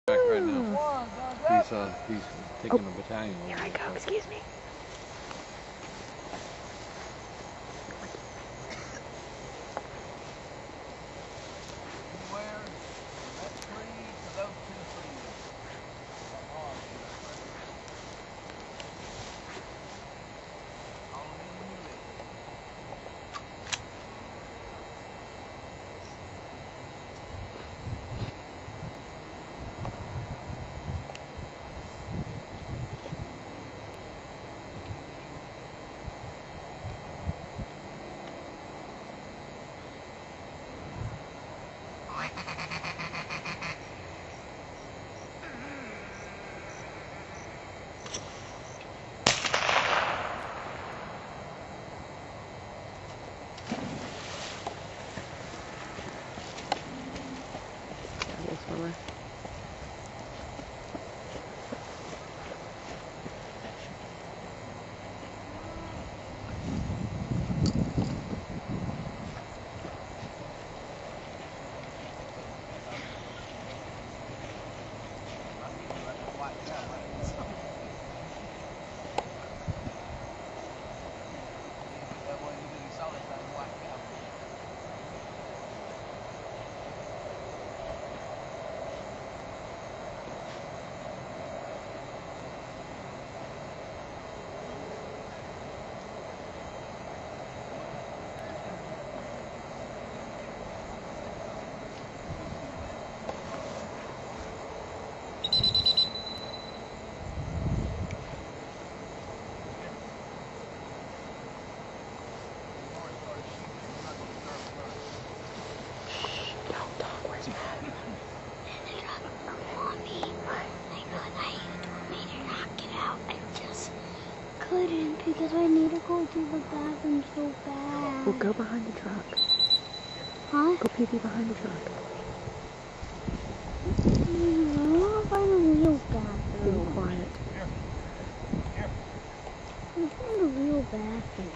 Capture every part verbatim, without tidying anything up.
Back right now. He's uh he's taking Oh, a battalion over. Here I there, go, so- excuse me. Anywhere from that tree to those two trees. Oh, all in the muley. Double swimmer. Don't talk, where's Matt? Mommy, I know that you told me to not get out. I just couldn't because I need to go to the bathroom so bad. Well, go behind the truck. Huh? Go pee pee behind the truck. Mm, I want to find a real Be bathroom. quiet. I want to find a real bathroom.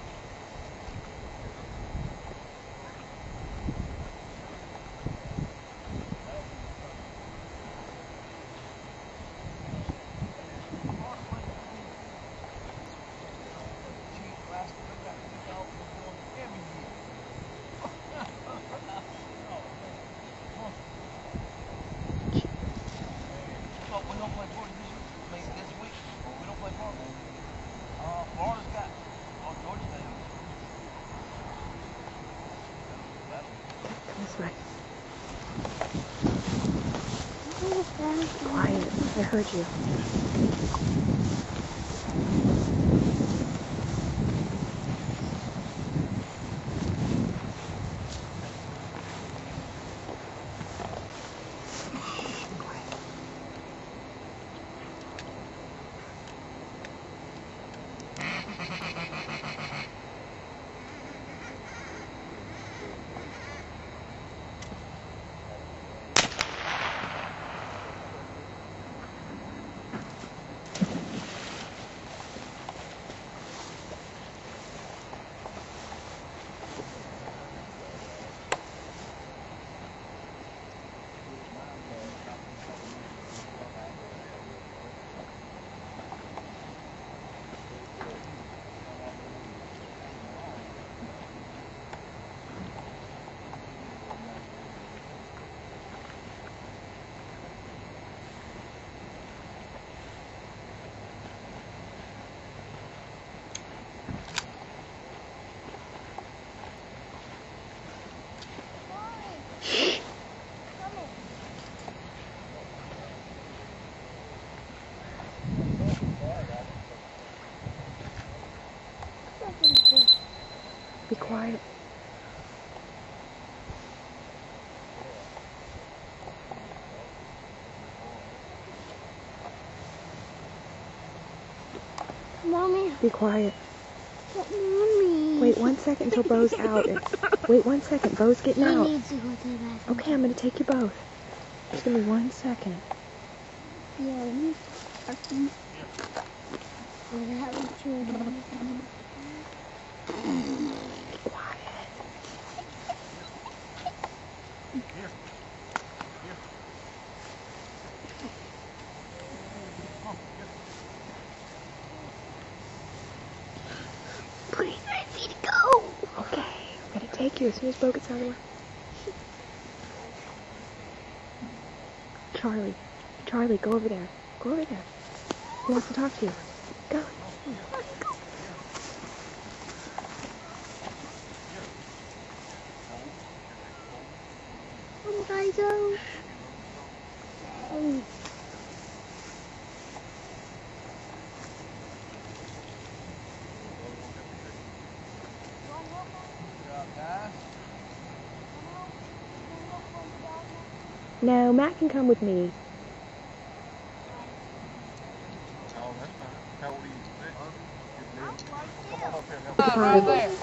We don't play Georgia this year. I mean, this week. We don't play Florida. Uh, Florida's got. Oh, Georgia does. This way. I want a bathroom. Quiet. I heard you. Be quiet. Mommy, Be quiet. but Mommy. Wait one second until Bo's out. Wait one second. Bo's getting He out. needs to go to the bathroom. Okay, I'm going to take you both. Just give me one second. Yeah, let me parking. Is that what you're doing? Be quiet. ask you as soon as Bo gets out of the way. Charlie. Charlie, go over there. Go over there. He wants to talk to you. Go. Oh, guys, oh. Oh. No, Matt can come with me. Oh, that's fine. How old are you? Right Bye. there.